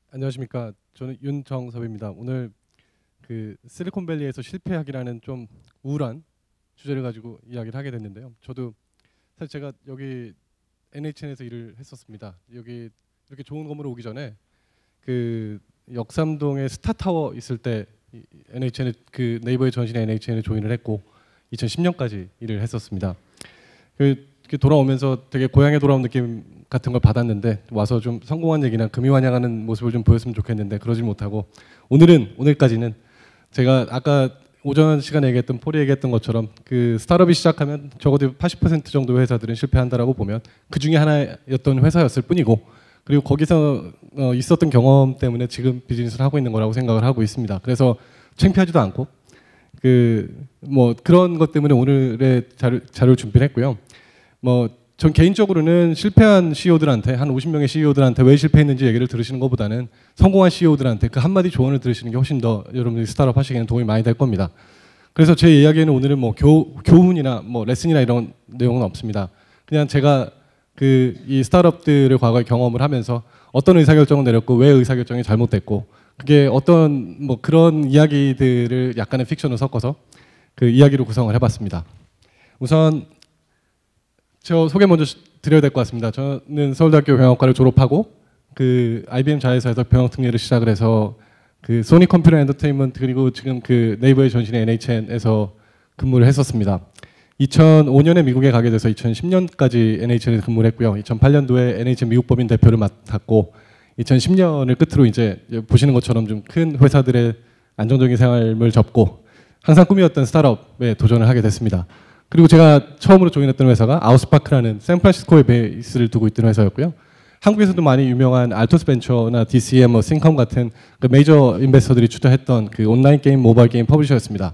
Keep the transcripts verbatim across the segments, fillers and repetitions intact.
안녕하십니까. 저는 윤정섭입니다. 오늘 그 실리콘밸리에서 실패하기라는 좀 우울한 주제를 가지고 이야기를 하게 됐는데요. 저도 사실 제가 여기 엔에이치엔에서 일을 했었습니다. 여기 이렇게 좋은 건물에 오기 전에 그 역삼동에 스타타워 있을 때 엔에이치엔에 그 네이버의 전신에 엔에이치엔에 조인을 했고 이천십 년까지 일을 했었습니다. 그 돌아오면서 되게 고향에 돌아온 느낌 같은 걸 받았는데 와서 좀 성공한 얘기나 금이환영하는 모습을 좀 보였으면 좋겠는데 그러지 못하고 오늘은 오늘까지는 제가 아까 오전 시간에 얘기했던 폴이 얘기했던 것처럼 그 스타트업이 시작하면 적어도 팔십 퍼센트 정도의 회사들은 실패한다라고 보면 그 중에 하나였던 회사였을 뿐이고 그리고 거기서 어 있었던 경험 때문에 지금 비즈니스를 하고 있는 거라고 생각을 하고 있습니다. 그래서 창피하지도 않고 그 뭐 그런 것 때문에 오늘의 자료, 자료를 준비를 했고요. 뭐 전 개인적으로는 실패한 씨이오들한테 한 오십 명의 씨이오들한테 왜 실패했는지 얘기를 들으시는 것보다는 성공한 씨이오들한테 그 한마디 조언을 들으시는 게 훨씬 더 여러분들이 스타트업 하시기에는 도움이 많이 될 겁니다. 그래서 제 이야기에는 오늘은 뭐 교, 교훈이나 뭐 레슨이나 이런 내용은 없습니다. 그냥 제가 그 이 스타트업들을 과거에 경험을 하면서 어떤 의사결정을 내렸고 왜 의사결정이 잘못됐고 그게 어떤 뭐 그런 이야기들을 약간의 픽션을 섞어서 그 이야기로 구성을 해봤습니다. 우선 저 소개 먼저 드려야 될 것 같습니다. 저는 서울대학교 경영학과를 졸업하고 그 아이비엠 자회사에서 병역 특례를 시작을 해서 그 소니 컴퓨터 엔터테인먼트 그리고 지금 그 네이버의 전신의 엔에이치엔에서 근무를 했었습니다. 이천오 년에 미국에 가게 돼서 이천십 년까지 엔에이치엔에서 근무를 했고요. 이천팔 년도에 엔에이치엔 미국 법인 대표를 맡았고 이천십 년을 끝으로 이제 보시는 것처럼 좀 큰 회사들의 안정적인 생활을 접고 항상 꿈이었던 스타트업에 도전을 하게 됐습니다. 그리고 제가 처음으로 조인했던 회사가 아우스파크라는 샌프란시스코에 베이스를 두고 있던 회사였고요. 한국에서도 많이 유명한 알토스 벤처나 디씨엠, 뭐 싱컴 같은 그 메이저 인베스터들이 투자했던 그 온라인 게임, 모바일 게임 퍼블리셔였습니다.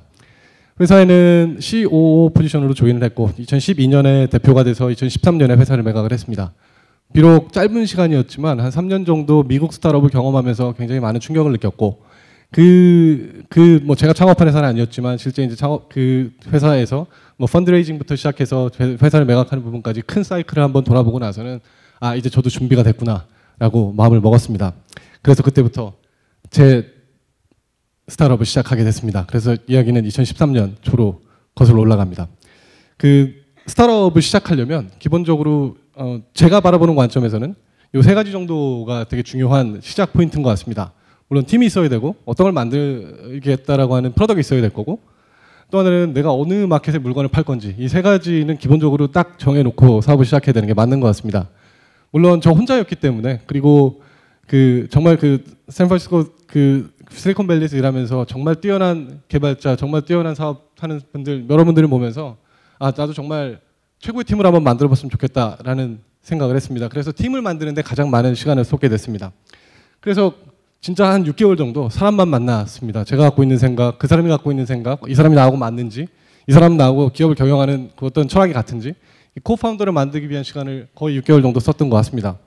회사에는 씨오오 포지션으로 조인을 했고 이천십이 년에 대표가 돼서 이천십삼 년에 회사를 매각을 했습니다. 비록 짧은 시간이었지만 한 삼 년 정도 미국 스타트업을 경험하면서 굉장히 많은 충격을 느꼈고 그, 그, 뭐 제가 창업한 회사는 아니었지만 실제 이제 창업, 그 회사에서 뭐 펀드레이징부터 시작해서 회사를 매각하는 부분까지 큰 사이클을 한번 돌아보고 나서는 아, 이제 저도 준비가 됐구나 라고 마음을 먹었습니다. 그래서 그때부터 제 스타트업을 시작하게 됐습니다. 그래서 이야기는 이천십삼 년 초로 거슬러 올라갑니다. 그 스타트업을 시작하려면 기본적으로 어, 제가 바라보는 관점에서는 이 세 가지 정도가 되게 중요한 시작 포인트인 것 같습니다. 물론 팀이 있어야 되고 어떤 걸 만들겠다라고 하는 프로덕트가 있어야 될 거고 또 하나는 내가 어느 마켓에 물건을 팔 건지 이 세 가지는 기본적으로 딱 정해놓고 사업을 시작해야 되는 게 맞는 것 같습니다. 물론 저 혼자였기 때문에 그리고 그 정말 그 샌프란시스코 그 실리콘밸리에서 일하면서 정말 뛰어난 개발자 정말 뛰어난 사업하는 분들 여러분들을 보면서 아 나도 정말 최고의 팀을 한번 만들어봤으면 좋겠다라는 생각을 했습니다. 그래서 팀을 만드는데 가장 많은 시간을 쏟게 됐습니다. 그래서 진짜 한 육 개월 정도 사람만 만났습니다. 제가 갖고 있는 생각, 그 사람이 갖고 있는 생각, 이 사람이 나하고 맞는지, 이 사람 나하고 기업을 경영하는 그 어떤 철학이 같은지, 이 코파운더를 만들기 위한 시간을 거의 육 개월 정도 썼던 것 같습니다.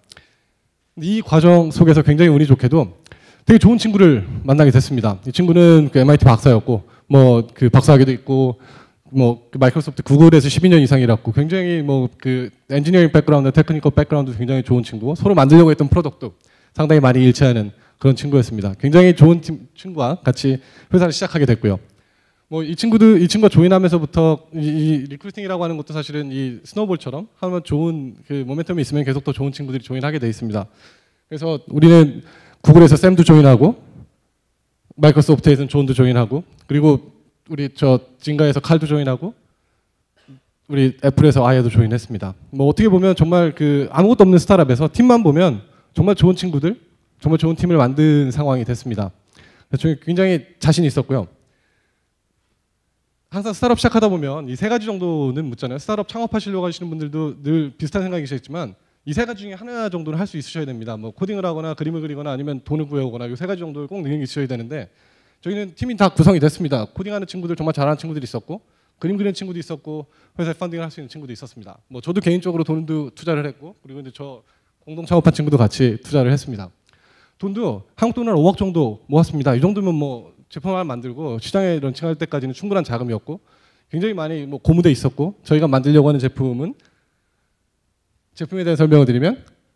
이 과정 속에서 굉장히 운이 좋게도 되게 좋은 친구를 만나게 됐습니다. 이 친구는 그 엠아이티 박사였고, 뭐 그 박사학위도 있고, 뭐 그 마이크로소프트, 구글에서 십이 년 이상 일했고, 굉장히 뭐 그 엔지니어링 백그라운드, 테크니컬 백그라운드 굉장히 좋은 친구고, 서로 만들려고 했던 프로덕트도 상당히 많이 일치하는 그런 친구였습니다. 굉장히 좋은 팀, 친구와 같이 회사를 시작하게 됐고요. 뭐 이 친구들, 이 친구가 조인하면서부터 이, 이 리크루팅이라고 하는 것도 사실은 이 스노우볼처럼 하면 좋은 그 모멘텀이 있으면 계속 더 좋은 친구들이 조인하게 돼 있습니다. 그래서 우리는 구글에서 샘도 조인하고 마이크로소프트에서는 존도 조인하고 그리고 우리 저 진가에서 칼도 조인하고 우리 애플에서 아예도 조인했습니다. 뭐 어떻게 보면 정말 그 아무것도 없는 스타트업에서 팀만 보면 정말 좋은 친구들 정말 좋은 팀을 만든 상황이 됐습니다. 그래서 굉장히 자신이 있었고요. 항상 스타트업 시작하다 보면 이 세 가지 정도는 묻잖아요. 스타트업 창업하시려고 하시는 분들도 늘 비슷한 생각이시겠지만 이 세 가지 중에 하나 정도는 할 수 있으셔야 됩니다. 뭐 코딩을 하거나 그림을 그리거나 아니면 돈을 구해오거나 이 세 가지 정도를 꼭 능력이 있어야 되는데 저희는 팀이 다 구성이 됐습니다. 코딩하는 친구들 정말 잘하는 친구들이 있었고 그림 그리는 친구도 있었고 회사에 펀딩을 할 수 있는 친구도 있었습니다. 뭐 저도 개인적으로 돈도 투자를 했고 그리고 이제 저 공동 창업한 친구도 같이 투자를 했습니다. 돈도 한국 돈으로 오억 정도 모았습니다. 이 정도면 뭐 제품 하나 만들고 시장에 런칭할 때까지는 충분한 자금이었고 굉장히 많이 뭐 고무돼 있었고 저희가 만들려고 하는 제품은 제품에 대해 설명을 드리면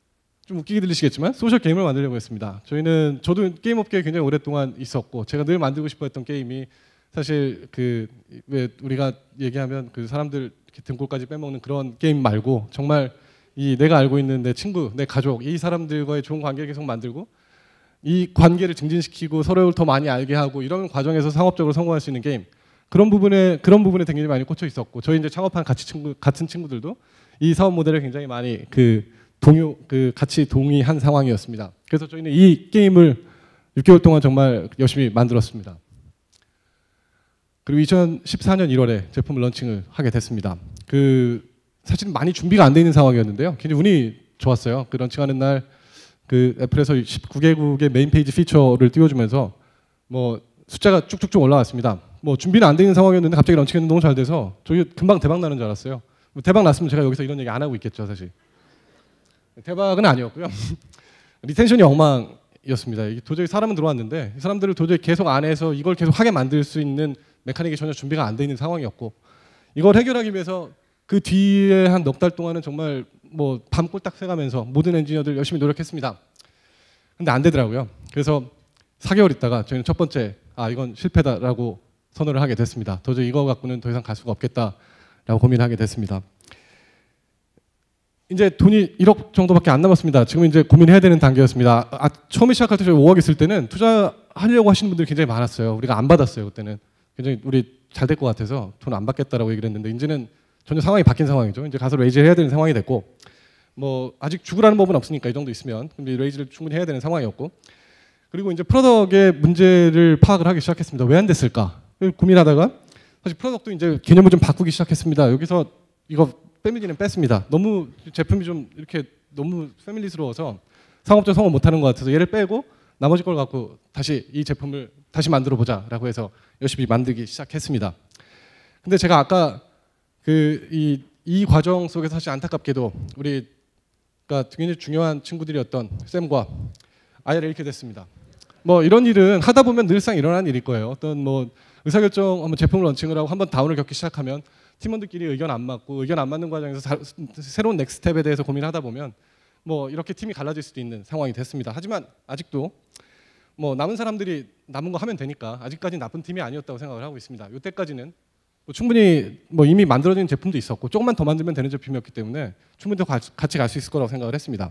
좀 웃기게 들리시겠지만 소셜 게임을 만들려고 했습니다. 저희는 저도 게임 업계에 굉장히 오랫동안 있었고 제가 늘 만들고 싶어했던 게임이 사실 그 왜 우리가 얘기하면 그 사람들 이렇게 등골까지 빼먹는 그런 게임 말고 정말 이 내가 알고 있는 내 친구, 내 가족 이 사람들과의 좋은 관계를 계속 만들고 이 관계를 증진시키고 서로를 더 많이 알게 하고 이런 과정에서 상업적으로 성공할 수 있는 게임 그런 부분에 그런 부분에 굉장히 많이 꽂혀 있었고 저희 이제 창업한 같이 친구 같은 친구들도 이 사업 모델을 굉장히 많이 그 동요 그 같이 동의한 상황이었습니다. 그래서 저희는 이 게임을 육 개월 동안 정말 열심히 만들었습니다. 그리고 이천십사 년 일월에 제품을 런칭을 하게 됐습니다. 그 사실은 많이 준비가 안 돼 있는 상황이었는데요. 굉장히 운이 좋았어요. 그 런칭하는 날 그 애플에서 십구 개국의 메인 페이지 피처를 띄워주면서 뭐 숫자가 쭉쭉쭉 올라왔습니다. 뭐 준비는 안 돼 있는 상황이었는데 갑자기 런칭했는데 너무 잘 돼서 저희 금방 대박 나는 줄 알았어요. 뭐 대박 났으면 제가 여기서 이런 얘기 안 하고 있겠죠, 사실. 대박은 아니었고요. 리텐션이 엉망이었습니다. 이게 도저히 사람은 들어왔는데 이 사람들을 도저히 계속 안에서 이걸 계속 하게 만들 수 있는 메카닉이 전혀 준비가 안 돼 있는 상황이었고 이걸 해결하기 위해서 그 뒤에 한 넉 달 동안은 정말 뭐 밤 꼴딱 새가면서 모든 엔지니어들 열심히 노력했습니다. 근데 안 되더라고요. 그래서 사 개월 있다가 저희는 첫 번째 아 이건 실패다라고 선언을 하게 됐습니다. 도저히 이거 갖고는 더 이상 갈 수가 없겠다라고 고민하게 됐습니다. 이제 돈이 일억 정도밖에 안 남았습니다. 지금 이제 고민해야 되는 단계였습니다. 아, 처음에 시작할 때 저희 오억 있을 때는 투자하려고 하시는 분들이 굉장히 많았어요. 우리가 안 받았어요. 그때는 굉장히 우리 잘 될 것 같아서 돈 안 받겠다라고 얘기를 했는데 이제는 전혀 상황이 바뀐 상황이죠. 이제 가서 레이즈를 해야 되는 상황이 됐고 뭐 아직 죽으라는 법은 없으니까 이 정도 있으면 레이즈를 충분히 해야 되는 상황이었고 그리고 이제 프로덕의 문제를 파악을 하기 시작했습니다. 왜 안 됐을까? 고민하다가 사실 프로덕도 이제 개념을 좀 바꾸기 시작했습니다. 여기서 이거 패밀리는 뺐습니다. 너무 제품이 좀 이렇게 너무 패밀리스러워서 상업적 성공 못하는 것 같아서 얘를 빼고 나머지 걸 갖고 다시 이 제품을 다시 만들어 보자라고 해서 열심히 만들기 시작했습니다. 근데 제가 아까 그 이 이 과정 속에서 사실 안타깝게도 우리가 굉장히 중요한 친구들이었던 샘과 아이를 잃게 됐습니다. 뭐 이런 일은 하다 보면 늘상 일어나는 일일 거예요. 어떤 뭐 의사결정 한번 제품을 런칭을 하고 한번 다운을 겪기 시작하면 팀원들끼리 의견 안 맞고 의견 안 맞는 과정에서 사, 새로운 넥스트 스텝에 대해서 고민하다 보면 뭐 이렇게 팀이 갈라질 수도 있는 상황이 됐습니다. 하지만 아직도 뭐 남은 사람들이 남은 거 하면 되니까 아직까지는 나쁜 팀이 아니었다고 생각을 하고 있습니다. 이때까지는 뭐 충분히 뭐 이미 만들어진 제품도 있었고 조금만 더 만들면 되는 제품이었기 때문에 충분히 더 같이 갈 수 있을 거라고 생각을 했습니다.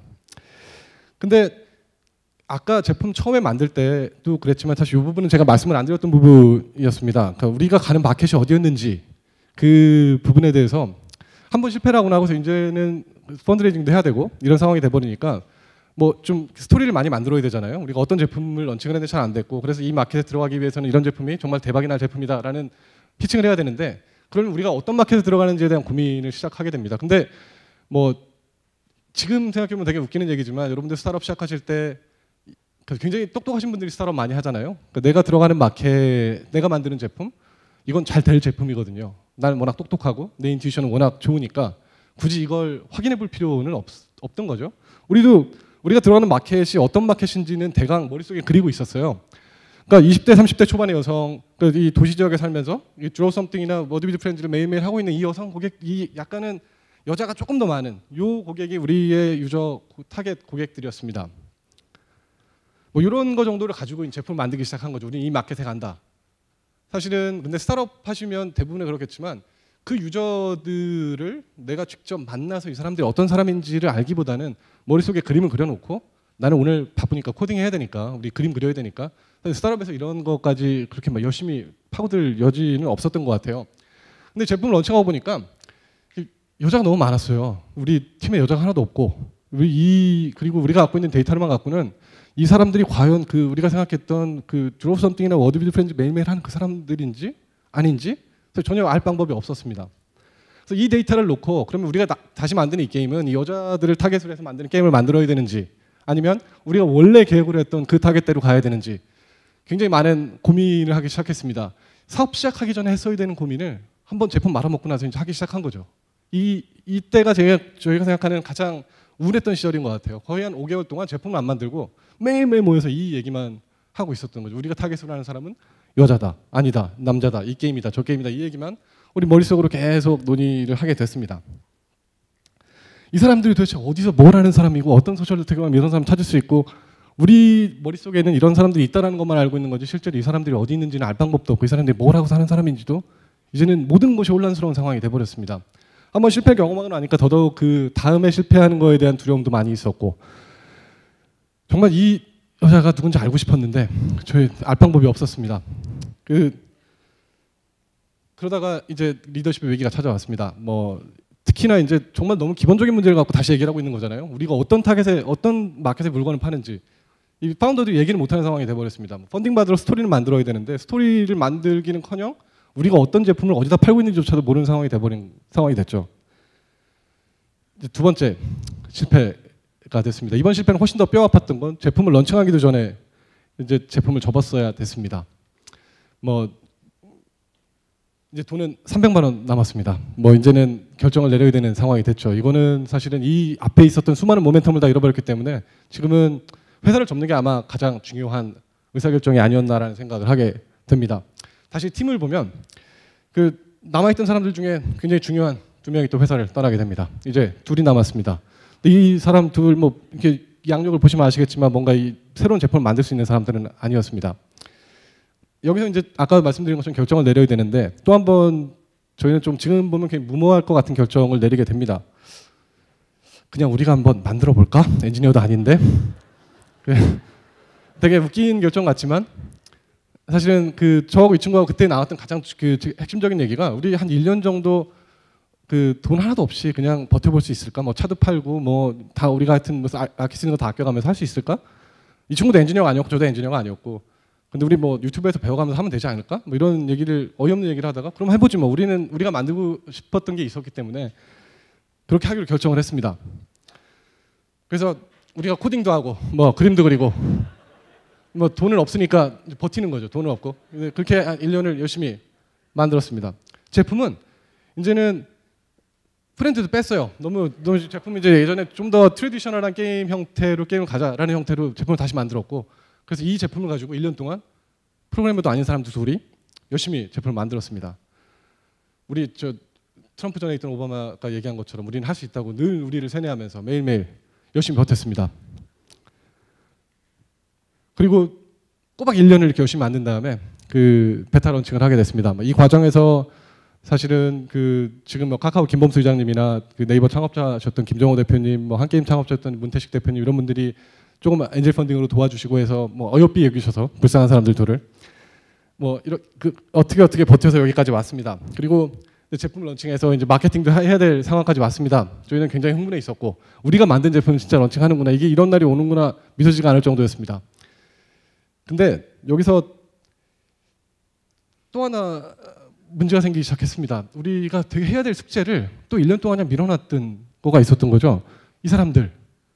근데 아까 제품 처음에 만들 때도 그랬지만 사실 이 부분은 제가 말씀을 안 드렸던 부분이었습니다. 그러니까 우리가 가는 마켓이 어디였는지 그 부분에 대해서 한번 실패를 하고 나서 이제는 펀드레이징도 해야 되고 이런 상황이 돼버리니까 뭐 좀 스토리를 많이 만들어야 되잖아요. 우리가 어떤 제품을 런칭을 했는데 잘 안 됐고 그래서 이 마켓에 들어가기 위해서는 이런 제품이 정말 대박이 날 제품이다라는 피칭을 해야 되는데 그러면 우리가 어떤 마켓에 들어가는지에 대한 고민을 시작하게 됩니다. 근데 뭐 지금 생각해보면 되게 웃기는 얘기지만 여러분들 스타트업 시작하실 때 굉장히 똑똑하신 분들이 스타트업 많이 하잖아요. 그러니까 내가 들어가는 마켓, 내가 만드는 제품 이건 잘 될 제품이거든요. 나는 워낙 똑똑하고 내 인투이션은 워낙 좋으니까 굳이 이걸 확인해 볼 필요는 없, 없던 거죠. 우리도 우리가 들어가는 마켓이 어떤 마켓인지는 대강 머릿속에 그리고 있었어요. 그러니까 이십 대, 삼십 대 초반의 여성, 그러니까 이 도시 지역에 살면서 이 Draw Something이나 워드 위드 프렌즈를 매일매일 하고 있는 이 여성 고객, 이 약간은 여자가 조금 더 많은 이 고객이 우리의 유저 타겟 고객들이었습니다. 뭐 이런 거 정도를 가지고 제품을 만들기 시작한 거죠. 우리 이 마켓에 간다. 사실은 근데 스타트업 하시면 대부분은 그렇겠지만 그 유저들을 내가 직접 만나서 이 사람들이 어떤 사람인지를 알기보다는 머릿속에 그림을 그려놓고 나는 오늘 바쁘니까 코딩해야 되니까 우리 그림 그려야 되니까 스타트업에서 이런 것까지 그렇게 막 열심히 파고들 여지는 없었던 것 같아요. 근데 제품 런칭하고 보니까 여자가 너무 많았어요. 우리 팀에 여자가 하나도 없고 우리 이 그리고 우리가 갖고 있는 데이터만 갖고는 이 사람들이 과연 그 우리가 생각했던 그 드롭 썸띵이나 워드 비드 프렌즈 매일매일 하는 그 사람들인지 아닌지 전혀 알 방법이 없었습니다. 그래서 이 데이터를 놓고 그러면 우리가 나, 다시 만드는 이 게임은 이 여자들을 타겟으로 해서 만드는 게임을 만들어야 되는지 아니면 우리가 원래 계획으로 했던 그 타겟대로 가야 되는지 굉장히 많은 고민을 하기 시작했습니다. 사업 시작하기 전에 했어야 되는 고민을 한번 제품 말아먹고 나서 이제 하기 시작한 거죠. 이 이때가 제가 저희가 생각하는 가장 우울했던 시절인 것 같아요. 거의 한 오 개월 동안 제품을 안 만들고 매일매일 모여서 이 얘기만 하고 있었던 거죠. 우리가 타겟으로 하는 사람은 여자다, 아니다, 남자다, 이 게임이다, 저 게임이다 이 얘기만 우리 머릿속으로 계속 논의를 하게 됐습니다. 이 사람들이 도대체 어디서 뭘 하는 사람이고 어떤 소셜 네트워크에 이런 사람 찾을 수 있고 우리 머릿속에는 이런 사람들이 있다는 것만 알고 있는 거지 실제로 이 사람들이 어디 있는지는 알 방법도 없고 이 사람들이 뭘 하고 사는 사람인지도 이제는 모든 것이 혼란스러운 상황이 돼버렸습니다. 한번 실패 경험하고 나니까 더더욱 그 다음에 실패하는 거에 대한 두려움도 많이 있었고 정말 이 여자가 누군지 알고 싶었는데 저희 알 방법이 없었습니다. 그 그러다가 이제 리더십의 위기가 찾아왔습니다. 뭐 특히나 이제 정말 너무 기본적인 문제를 갖고 다시 얘기를 하고 있는 거잖아요. 우리가 어떤 타겟에 어떤 마켓에 물건을 파는지 이 파운더들이 얘기를 못하는 상황이 돼버렸습니다. 펀딩 받으러 스토리를 만들어야 되는데 스토리를 만들기는커녕 우리가 어떤 제품을 어디다 팔고 있는지조차도 모르는 상황이 돼버린 상황이 됐죠. 이제 두 번째 실패가 됐습니다. 이번 실패는 훨씬 더 뼈 아팠던 건 제품을 런칭하기도 전에 이제 제품을 접었어야 됐습니다. 뭐 이제 돈은 삼백만 원 남았습니다. 뭐 이제는 결정을 내려야 되는 상황이 됐죠. 이거는 사실은 이 앞에 있었던 수많은 모멘텀을 다 잃어버렸기 때문에 지금은 회사를 접는 게 아마 가장 중요한 의사결정이 아니었나라는 생각을 하게 됩니다. 다시 팀을 보면 그 남아있던 사람들 중에 굉장히 중요한 두 명이 또 회사를 떠나게 됩니다. 이제 둘이 남았습니다. 이 사람 둘 뭐 이렇게 양력을 보시면 아시겠지만 뭔가 이 새로운 제품을 만들 수 있는 사람들은 아니었습니다. 여기서 이제 아까 말씀드린 것처럼 결정을 내려야 되는데 또 한 번 저희는 좀 지금 보면 굉장히 무모할 것 같은 결정을 내리게 됩니다. 그냥 우리가 한번 만들어 볼까? 엔지니어도 아닌데. 되게 웃긴 결정 같지만 사실은 그 저하고 이 친구하고 그때 나왔던 가장 그 핵심적인 얘기가 우리 한 일 년 정도 그 돈 하나도 없이 그냥 버텨볼 수 있을까? 뭐 차도 팔고 뭐 다 우리가 하여튼 무슨 아끼 쓰는 거 다 아껴가면서 할 수 있을까? 이 친구도 엔지니어가 아니었고 저도 엔지니어가 아니었고 근데 우리 뭐 유튜브에서 배워가면서 하면 되지 않을까? 뭐 이런 얘기를 어이없는 얘기를 하다가 그럼 해보지 뭐 우리는 우리가 만들고 싶었던 게 있었기 때문에 그렇게 하기로 결정을 했습니다. 그래서 우리가 코딩도 하고 뭐 그림도 그리고 뭐 돈은 없으니까 버티는 거죠. 돈은 없고 그렇게 한 일 년을 열심히 만들었습니다. 제품은 이제는 프렌드도 뺐어요. 너무, 너무 제품 이제 예전에 좀 더 트레디셔널한 게임 형태로 게임을 가자라는 형태로 제품을 다시 만들었고 그래서 이 제품을 가지고 일 년 동안 프로그래머도 아닌 사람들 둘이 열심히 제품을 만들었습니다. 우리 저 트럼프 전에 있던 오바마가 얘기한 것처럼 우리는 할 수 있다고 늘 우리를 세뇌하면서 매일매일 열심히 버텼습니다. 그리고 꼬박 일 년을 이렇게 열심히 만든 다음에 그 베타 런칭을 하게 됐습니다. 이 과정에서 사실은 그 지금 뭐 카카오 김범수 회장님이나 그 네이버 창업자셨던 김정호 대표님, 뭐 한게임 창업자였던 문태식 대표님 이런 분들이 조금 엔젤 펀딩으로 도와주시고 해서 뭐 어여삐 여기셔서 불쌍한 사람들 둘을 뭐 이렇게 그 어떻게 어떻게 버텨서 여기까지 왔습니다. 그리고 제품 런칭해서 이제 마케팅도 해야 될 상황까지 왔습니다. 저희는 굉장히 흥분해 있었고 우리가 만든 제품을 진짜 런칭하는구나 이게 이런 날이 오는구나 믿어지지가 않을 정도였습니다. 근데 여기서 또 하나 문제가 생기기 시작했습니다. 우리가 되게 해야 될 숙제를 또 일 년 동안 그냥 밀어놨던 거가 있었던 거죠. 이 사람들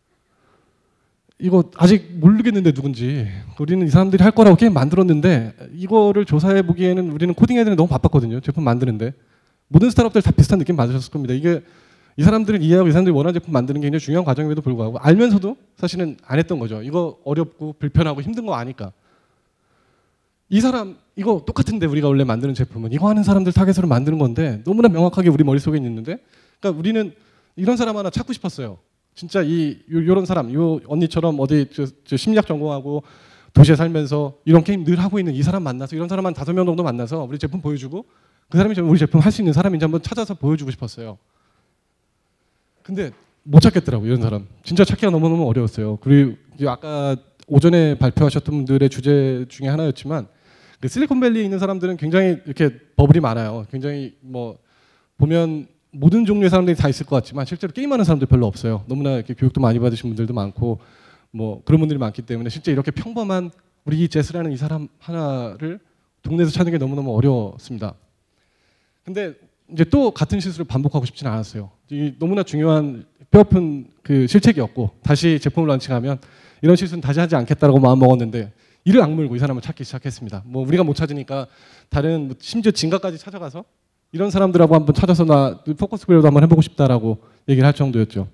이거 아직 모르겠는데 누군지 우리는 이 사람들이 할 거라고 게임 만들었는데 이거를 조사해 보기에는 우리는 코딩 애들은 너무 바빴거든요. 제품 만드는데 모든 스타트업들 다 비슷한 느낌 받으셨을 겁니다. 이게 이 사람들은 이해하고 이 사람들이 원하는 제품 만드는 게 굉장히 중요한 과정임에도 불구하고 알면서도 사실은 안 했던 거죠. 이거 어렵고 불편하고 힘든 거 아니까. 이 사람 이거 똑같은데 우리가 원래 만드는 제품은 이거 하는 사람들 타겟으로 만드는 건데 너무나 명확하게 우리 머릿속에 있는데 그러니까 우리는 이런 사람 하나 찾고 싶었어요. 진짜 이 요런 사람, 요 언니처럼 어디 저, 저 심리학 전공하고 도시에 살면서 이런 게임 늘 하고 있는 이 사람 만나서 이런 사람 한 다섯 명 정도 만나서 우리 제품 보여주고 그 사람이 우리 제품 할 수 있는 사람인지 한번 찾아서 보여주고 싶었어요. 근데 못 찾겠더라고요. 이런 사람. 진짜 찾기가 너무너무 어려웠어요. 그리고 아까 오전에 발표하셨던 분들의 주제 중에 하나였지만 그 실리콘밸리에 있는 사람들은 굉장히 이렇게 버블이 많아요. 굉장히 뭐 보면 모든 종류의 사람들이 다 있을 것 같지만 실제로 게임하는 사람들 별로 없어요. 너무나 이렇게 교육도 많이 받으신 분들도 많고 뭐 그런 분들이 많기 때문에 실제 이렇게 평범한 우리 이 제스라는 이 사람 하나를 동네에서 찾는 게 너무너무 어려웠습니다. 근데 이제 또 같은 실수를 반복하고 싶지는 않았어요. 이 너무나 중요한 뼈아픈 그 실책이었고 다시 제품을 런칭하면 이런 실수는 다시 하지 않겠다라고 마음 먹었는데 이를 악물고 이 사람을 찾기 시작했습니다. 뭐 우리가 못 찾으니까 다른 뭐 심지어 진가까지 찾아가서 이런 사람들하고 한번 찾아서 나 포커스 그룹도 한번 해보고 싶다라고 얘기를 할 정도였죠.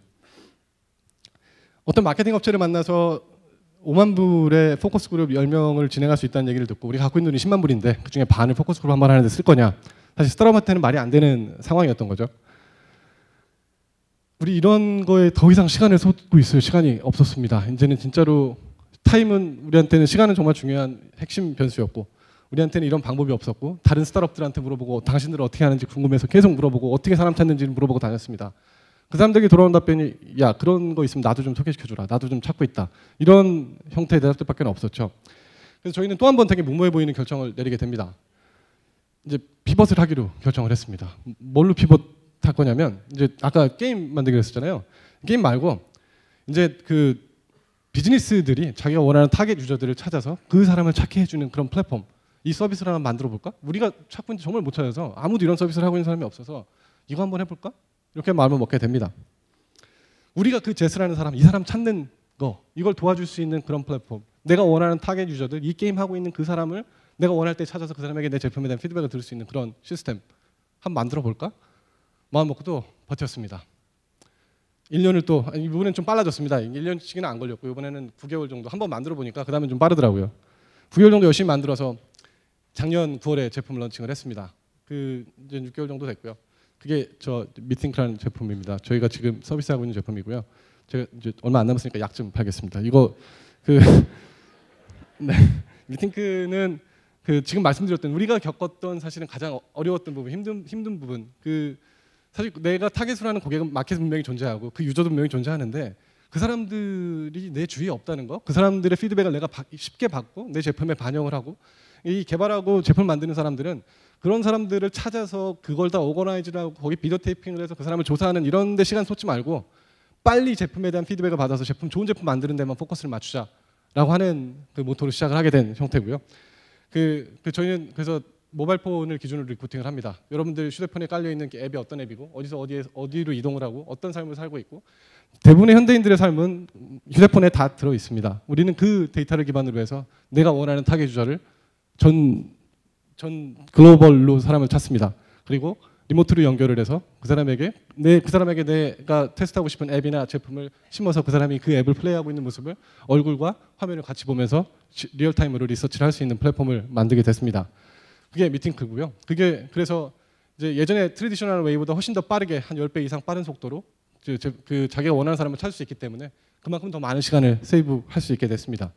어떤 마케팅 업체를 만나서 오만 불의 포커스 그룹 열 명을 진행할 수 있다는 얘기를 듣고 우리가 갖고 있는 돈이 십만 불인데 그중에 반을 포커스 그룹 한 번 하는데 쓸 거냐. 사실 스타트업한테는 말이 안 되는 상황이었던 거죠. 우리 이런 거에 더 이상 시간을 쏟고 있을 시간이 없었습니다. 이제는 진짜로 타임은 우리한테는 시간은 정말 중요한 핵심 변수였고 우리한테는 이런 방법이 없었고 다른 스타트업들한테 물어보고 당신들 어떻게 하는지 궁금해서 계속 물어보고 어떻게 사람 찾는지 물어보고 다녔습니다. 그 사람들에게 돌아온 답변이 야 그런 거 있으면 나도 좀 소개시켜주라. 나도 좀 찾고 있다. 이런 형태의 대답들밖에 없었죠. 그래서 저희는 또 한 번 되게 무모해 보이는 결정을 내리게 됩니다. 이제 피벗을 하기로 결정을 했습니다. 뭘로 피벗할 거냐면 이제 아까 게임 만들기로 했었잖아요. 게임 말고 이제 그 비즈니스들이 자기가 원하는 타겟 유저들을 찾아서 그 사람을 찾게 해주는 그런 플랫폼 이 서비스를 하나 만들어 볼까? 우리가 찾고 있는데 정말 못 찾아서 아무도 이런 서비스를 하고 있는 사람이 없어서 이거 한번 해볼까? 이렇게 마음을 먹게 됩니다. 우리가 그 제스라는 사람, 이 사람 찾는 거 이걸 도와줄 수 있는 그런 플랫폼 내가 원하는 타겟 유저들 이 게임 하고 있는 그 사람을 내가 원할 때 찾아서 그 사람에게 내 제품에 대한 피드백을 들을 수 있는 그런 시스템 한번 만들어 볼까? 마음 먹고 또 버텼습니다. 일 년을 또 이번엔 좀 빨라졌습니다. 일 년씩은 안 걸렸고 이번에는 구 개월 정도 한번 만들어 보니까 그 다음엔 좀 빠르더라고요. 구 개월 정도 열심히 만들어서 작년 구월에 제품을 런칭을 했습니다. 그 이제 육 개월 정도 됐고요. 그게 저 미팅크라는 제품입니다. 저희가 지금 서비스하고 있는 제품이고요. 제가 이제 얼마 안 남았으니까 약 좀 팔겠습니다. 이거 그 네. 미팅크는 그 지금 말씀드렸던 우리가 겪었던 사실은 가장 어려웠던 부분, 힘든 힘든 부분. 그 사실 내가 타겟으로 하는 고객은 마켓 분명히 존재하고 그 유저도 분명히 존재하는데 그 사람들이 내 주위에 없다는 거, 그 사람들의 피드백을 내가 쉽게 받고 내 제품에 반영을 하고 이 개발하고 제품 만드는 사람들은 그런 사람들을 찾아서 그걸 다 오거나이즈를 하고 거기 비디오 테이핑을 해서 그 사람을 조사하는 이런 데 시간 쏟지 말고 빨리 제품에 대한 피드백을 받아서 제품 좋은 제품 만드는 데만 포커스를 맞추자라고 하는 그 모토로 시작을 하게 된 형태고요. 그, 그 저희는 그래서 모바일 폰을 기준으로 리크루팅을 합니다. 여러분들 휴대폰에 깔려 있는 앱이 어떤 앱이고 어디서 어디에 어디로 이동을 하고 어떤 삶을 살고 있고 대부분의 현대인들의 삶은 휴대폰에 다 들어 있습니다. 우리는 그 데이터를 기반으로 해서 내가 원하는 타겟 유저를 전, 전 글로벌로 사람을 찾습니다. 그리고 리모트로 연결을 해서 그 사람에게 내 그 사람에게 내가 테스트하고 싶은 앱이나 제품을 심어서 그 사람이 그 앱을 플레이하고 있는 모습을 얼굴과 화면을 같이 보면서 리얼타임으로 리서치를 할 수 있는 플랫폼을 만들게 됐습니다. 그게 미팅크고요. 그게 그래서 이제 예전에 트래디셔널 웨이보다 훨씬 더 빠르게 한 십 배 이상 빠른 속도로 그, 그 자기가 원하는 사람을 찾을 수 있기 때문에 그만큼 더 많은 시간을 세이브할 수 있게 됐습니다.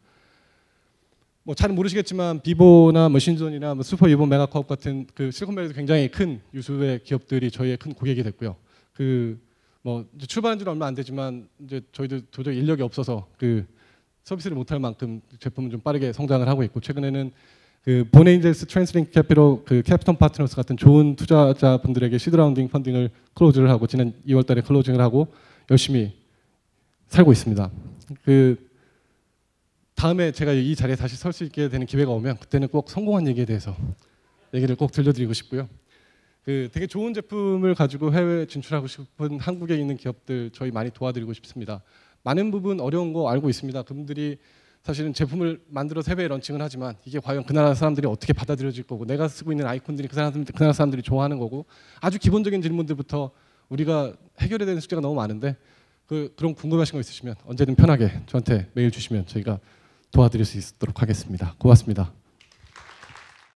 뭐 잘 모르시겠지만 비보나 뭐 신존이나 뭐 슈퍼 이본 메가컵 같은 그 실리콘밸리도 굉장히 큰 유수의 기업들이 저희의 큰 고객이 됐고요. 그 뭐 출발한 지는 얼마 안 되지만 이제 저희도 도저히 인력이 없어서 그 서비스를 못할 만큼 제품은 좀 빠르게 성장을 하고 있고 최근에는 그 본에인젤스 트랜스링크 캐피로 그 캐피톤 파트너스 같은 좋은 투자자분들에게 시드 라운딩 펀딩을 클로즈를 하고 지난 이월 달에 클로징을 하고 열심히 살고 있습니다. 그 다음에 제가 이 자리에 다시 설 수 있게 되는 기회가 오면 그때는 꼭 성공한 얘기에 대해서 얘기를 꼭 들려드리고 싶고요. 그 되게 좋은 제품을 가지고 해외 진출하고 싶은 한국에 있는 기업들 저희 많이 도와드리고 싶습니다. 많은 부분 어려운 거 알고 있습니다. 그분들이 사실은 제품을 만들어서 해외에 런칭을 하지만 이게 과연 그 나라 사람들이 어떻게 받아들여질 거고 내가 쓰고 있는 아이콘들이 그, 사람들, 그 나라 사람들이 좋아하는 거고 아주 기본적인 질문들부터 우리가 해결해야 되는 숙제가 너무 많은데 그, 그런 궁금하신 거 있으시면 언제든 편하게 저한테 메일 주시면 저희가 도와드릴 수 있도록 하겠습니다. 고맙습니다.